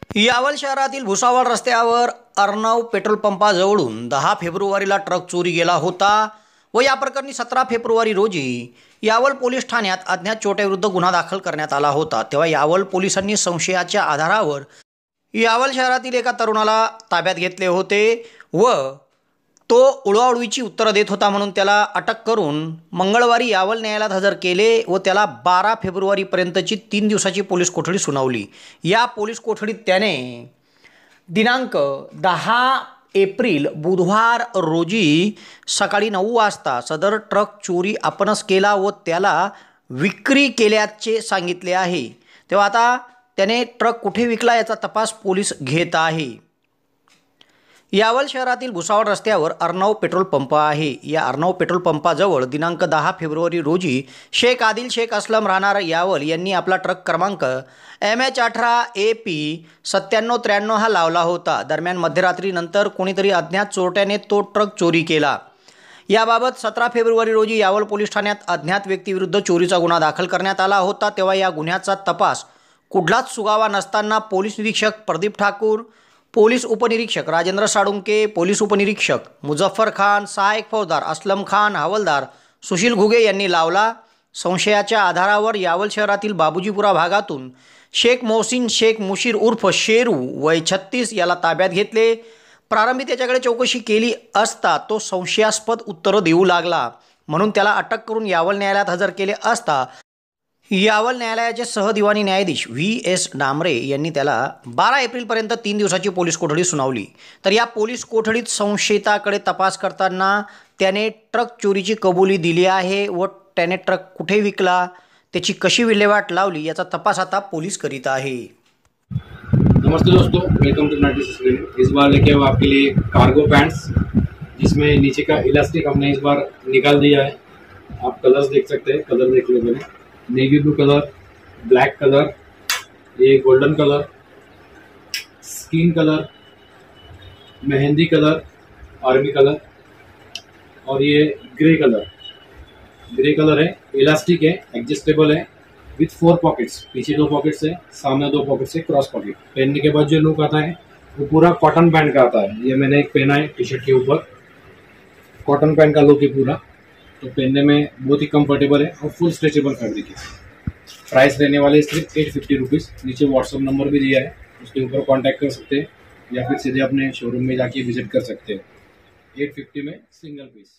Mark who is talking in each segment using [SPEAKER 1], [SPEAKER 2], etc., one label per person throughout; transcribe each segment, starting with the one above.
[SPEAKER 1] यावल शहरातील भुसावळ रस्त्यावर अर्णव पेट्रोल पंपाजवळून 10 फेब्रुवारीला ट्रक चोरी गेला होता व या प्रकरणी 17 फेब्रुवारी रोजी यावल पोलीस ठाण्यात अज्ञात चोरट्याविरुद्ध गुन्हा दाखल करण्यात आला होता। तेव्हा यावल पोलिसांनी संशयाच्या आधारावर यावल शहरातील एका तरुणाला ताब्यात घेतले होते व तो उडवाउडवीची उत्तरं देत होता म्हणून त्याला अटक करून मंगळवारी यावल न्यायालयात हजर केले व त्याला 12 फेब्रुवारीपर्यंतची 3 दिवसाची पोलीस कोठडी सुनावली। या पोलीस कोठडीत त्याने दिनांक 10 एप्रिल बुधवार रोजी सकाळी 9 वाजता सदर ट्रक चोरी आपणच केला व त्याला विक्री केल्याचे सांगितले आहे। तेव्हा आता त्याने ट्रक कुठे विकला याचा तपास पोलीस घेत आहे। यावल शहरातील भुसावळ रस्त्यावर अर्णव पेट्रोल पंप आहे। या अर्णव पेट्रोल पंपाजवळ दिनांक 10 फेब्रुवारी रोजी शेख आदिल शेख असलम राहणार यावल यांनी आपला ट्रक क्रमांक MH18AP 9793 हा लावला होता। दरम्यान मध्यरात्रीनंतर कोणीतरी अज्ञात चोरट्याने तो ट्रक चोरी केला। याबाबत 17 फेब्रुवारी रोजी यावल पोलीस ठाण्यात अज्ञात व्यक्तीविरुद्ध चोरीचा गुन्हा दाखल करण्यात आला होता। तेव्हा या गुन्ह्याचा तपास कुठलाच सुगावा नसताना पोलीस निरीक्षक प्रदीप ठाकूर, पोलीस उपनिरीक्षक राजेंद्र साळुंके, पोलीस उपनिरीक्षक मुझफ्फर खान, सहायक फौजदार असलम खान, हवालदार सुशील घुगे यांनी लावला। संशयाच्या आधारावर यावल शहरातील बाबूजीपुरा भागातून शेख मोहसिन शेख मुशीर उर्फ शेरू वय 36 याला ताब्यात घेतले। प्रारंभी त्याच्याकडे चौकशी केली असता तो संशयास्पद उत्तरं देऊ लागला म्हणून त्याला अटक करून यावल न्यायालयात हजर केले असता यावल न्यायालयाचे सहदिवाणी न्यायाधीश VS डांबरे यांनी त्याला 12 एप्रिलपर्यंत 3 दिवसाची पोलीस कोठडी सुनावली। तर या पोलीस कोठडीत संशयिताकडे तपास करताना त्याने ट्रक चोरीची कबुली दिली आहे व त्याने ट्रक कुठे विकला, त्याची कशी विल्हेवाट लावली याचा तपास आता पोलीस करीत आहे।
[SPEAKER 2] नमस्ते दोस्तों, वेलकम टू 96 क्लिनिक। इस बार लेके आए आपके लिए कार्गो पैंट्स जिसमें नीचे का इलास्टिक हमने इस बार निकाल दिया है। आप कलर्स देख सकते हैं, कलर देख लो मैंने, navy blue colour, black colour, ये golden colour, skin colour, mehndi colour, army colour और ये ग्रे कलर। ग्रे कलर है, इलास्टिक है, एडजस्टेबल है विथ 4 पॉकेट्स। पीछे 2 पॉकेट्स है, सामने 2 पॉकेट्स है, क्रॉस पॉकेट। पहनने के बाद जो लुक आता है वो पूरा कॉटन पैंट का आता है। ये मैंने एक पहना है टी शर्ट के ऊपर, कॉटन पैंट का लुक है पूरा, तो पहनने में बहुत ही कंफर्टेबल है और फुल स्ट्रेचेबल फैब्रिक है। प्राइस रहने वाले सिर्फ 850 रुपीज़। नीचे व्हाट्सअप नंबर भी दिया है, उसके ऊपर कांटेक्ट कर सकते हैं या फिर सीधे अपने शोरूम में जाके विजिट कर सकते हैं। 850 में सिंगल पीस।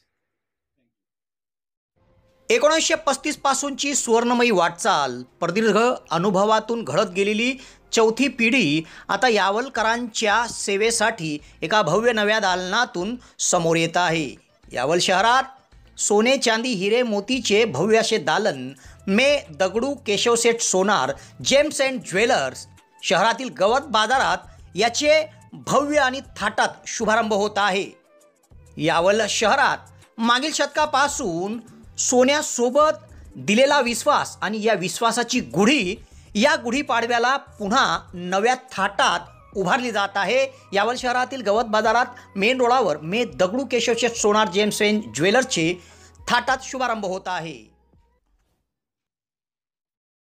[SPEAKER 1] 1935 पासूनची सुवर्णमयी वाटचाल, प्रदीर्घ अनुभवातून घडत गेलेली चौथी पिढी आता यावलकरांच्या सेवेसाठी एका भव्य नव्या दालनातून समोर येत आहे। यावल शहरात सोने चांदी हिरे मोतीचे भव्य असे दालन मे Dagdu Keshavseth Sonar gems and jewellers शहरातील गवत बाजारात याचे भव्य आणि थाटात शुभारंभ होत आहे। यावल शहरात मागील शतकापासून सोन्यासोबत दिलेला विश्वास आणि या विश्वासाची गुढी या गुढीपाडव्याला पुन्हा नव्या थाटात उभारली जात आहे। यावल शहरातील गवत बाजारात मेन रोडावर मे दगडू केशवसेठ सोनार जेम्स अँड ज्वेलर्सचे थाटात शुभारंभ होत आहे।